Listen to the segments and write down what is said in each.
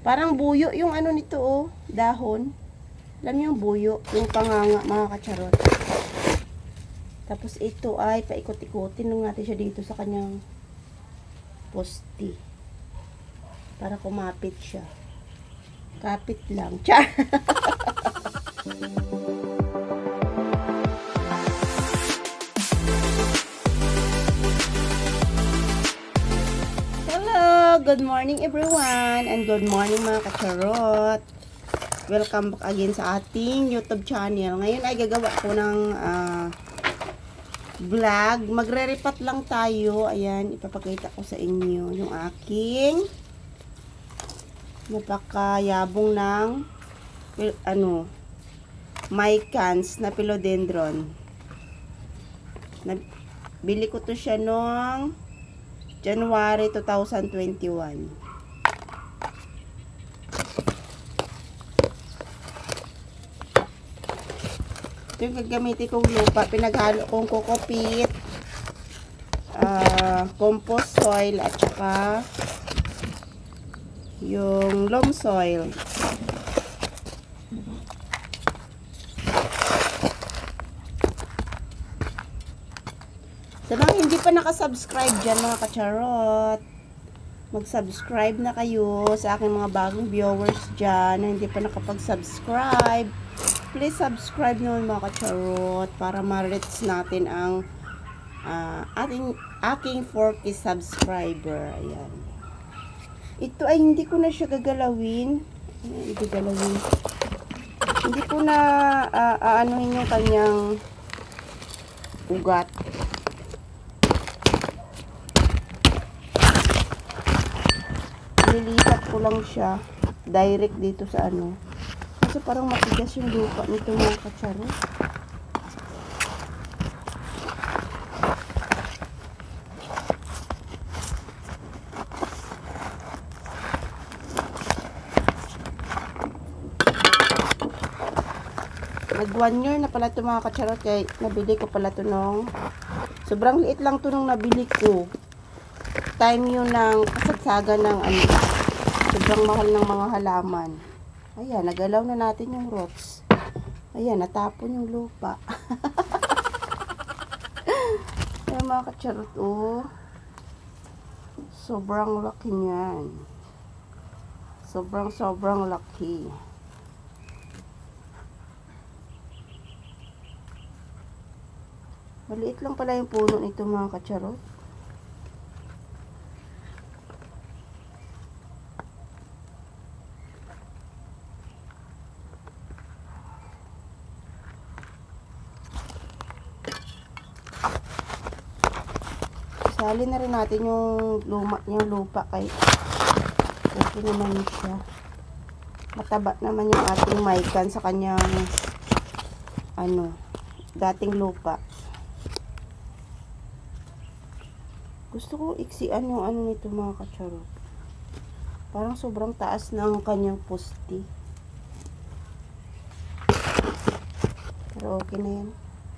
Parang buyo yung ano nito oh, dahon. Alam niyo yung buyo, yung panganga mga kacharot. Tapos ito ay paikot-ikotin lang natin siya dito sa kanyang posti. Para kumapit siya. Kapit lang. Char! Good morning everyone and good morning mga kacharot. Welcome back again sa ating YouTube channel. Ngayon ay gagawa ko ng vlog. Magre-repat lang tayo. Ayan, ipapakita ko sa inyo yung aking napakayabong ng mycans na philodendron. Bili ko to siya noong January 2021. Ito yung gagamitin kong lupa. Pinaghalo kong kokopit, compost soil, at saka yung loam soil. Sa mga hindi pa nakasubscribe dyan mga kacharot, mag-subscribe na kayo sa aking mga bagong viewers dyan na hindi pa nakapag-subscribe. Please subscribe naman mga kacharot para ma-reach natin ang aking 4K subscriber. Ayan. Ito ay hindi ko na siya gagalawin. Hindi ko na aanuhin yung kanyang ugat. Nilipat ko lang siya direct dito sa ano. Kasi parang matigas yung lupa nito mga kacharo. Mag 1 year na pala ito mga kacharot. Kaya nabili ko pala ito nung sobrang liit lang ito nung nabili ko. Time yun ng kasagsagan ng ano, sobrang mahal ng mga halaman. Ayan, nagalaw na natin yung roots. Ayan, natapon yung lupa. Ayan mga kacharot, oh. Sobrang laki niyan. Sobrang laki. Maliit lang pala yung puno nito mga kacharot. Sali na rin natin yung lupa kay okay naman siya. Mataba naman yung ating mycan sa kanyang dating lupa. Gusto ko iksian yung nito mga kacharot. Parang sobrang taas ng kanyang posti. Pero okay na yan.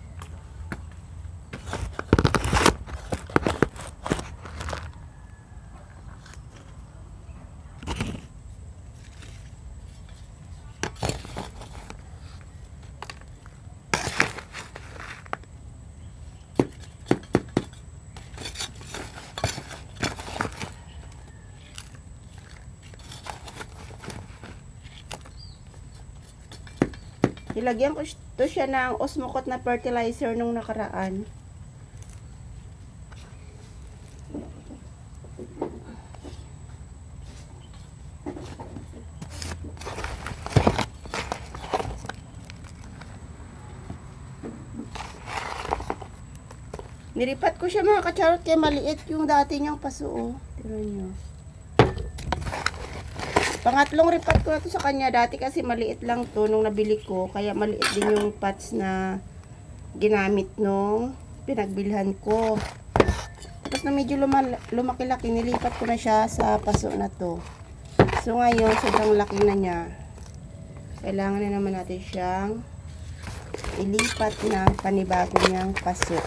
Nilagyan ko to siya ng Osmocote na fertilizer nung nakaraan. Niripat ko siya mga kacharot kaya maliit yung dati niyang paso. Oh. Tiro nyo. Pangatlong ripat ko na to sa kanya. Dati kasi maliit lang to nung nabili ko. Kaya maliit din yung pots na ginamit nung pinagbilhan ko. Tapos na medyo lumaki-laki, nilipat ko na siya sa paso na to. So ngayon, sobrang laki na niya. Kailangan na naman natin siyang ilipat ng panibago niyang paso.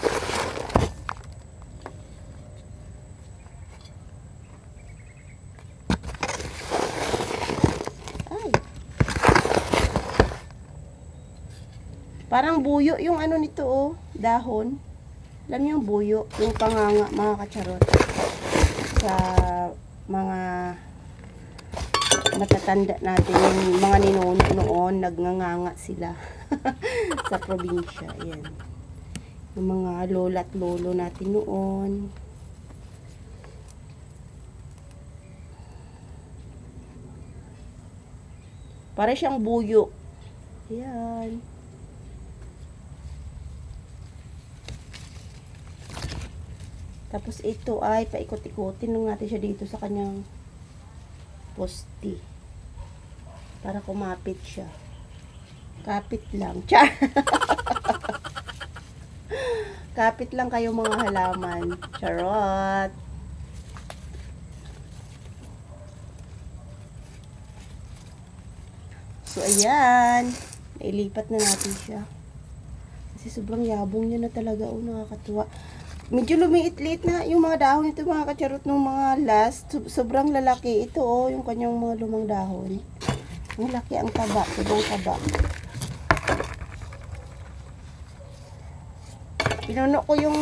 Parang buyo yung ano nito, oh, dahon. Alam niyo yung buyo, yung panganga, mga kacharot. Sa mga matatanda natin, yung mga ninuno noon, nagnganganga sila sa probinsya. Ayan. Yung mga lola at lolo natin noon. Para siyang buyo. Ayan. Tapos ito ay paikot-ikotin lang natin siya dito sa kanyang posti. Para kumapit siya. Kapit lang. Char! Kapit lang kayo mga halaman. Charot! So, ayan. Nailipat na natin siya. Kasi sobrang yabong niya na talaga. Oh, nakakatuwa. Medyo lumiit-liit na yung mga dahon nito, mga kacharot, ng mga last. Sobrang lalaki. Ito, oh, yung kanyang mga lumang dahon. Ang laki, ang taba. Sobrang taba. Pinuno ko yung,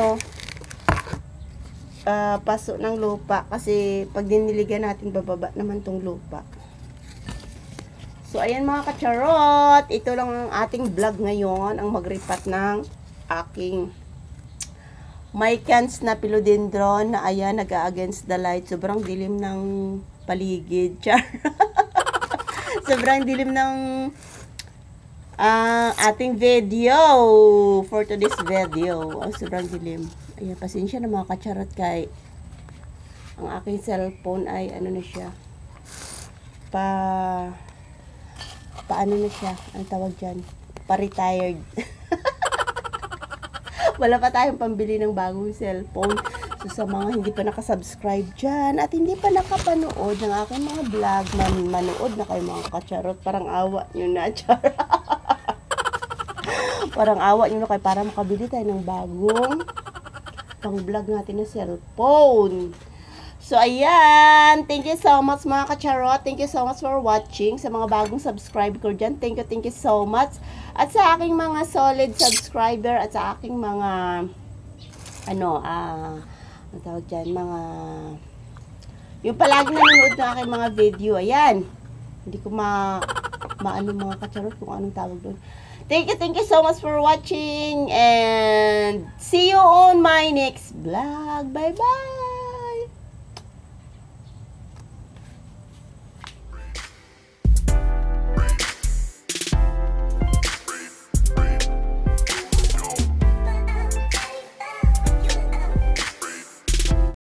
paso ng lupa. Kasi, pag diniligan natin, bababa naman tong lupa. So, ayan mga kacharot. Ito lang ang ating vlog ngayon. Ang magripat ng aking Mycans na philodendron na ayan, nag-against the light. Sobrang dilim ng paligid. Char. Sobrang dilim ng ating video for today's video. Oh, sobrang dilim. Ayan, pasensya na mga kacharot kay ang aking cellphone ay ano na siya. Paano na siya? Ang tawag dyan? Pa-retired. Wala pa tayong pambili ng bagong cellphone. So, sa mga hindi pa nakasubscribe dyan at hindi pa nakapanood ng aking mga vlog, manood na kayo mga kacharot. Parang awa nyo na, char. Parang awa nyo na kayo para makabili tayo ng bagong pang-vlog natin na cellphone. So, ayan. Thank you so much mga kacharot. Thank you so much for watching. Sa mga bagong subscribe ko dyan, thank you so much. At sa aking mga solid subscriber at sa aking mga ano tawag dyan, mga yung palagi nanonood ng aking mga video. Ayan. Hindi ko maano mga kacharot kung anong tawag doon. Thank you so much for watching and see you on my next vlog. Bye-bye!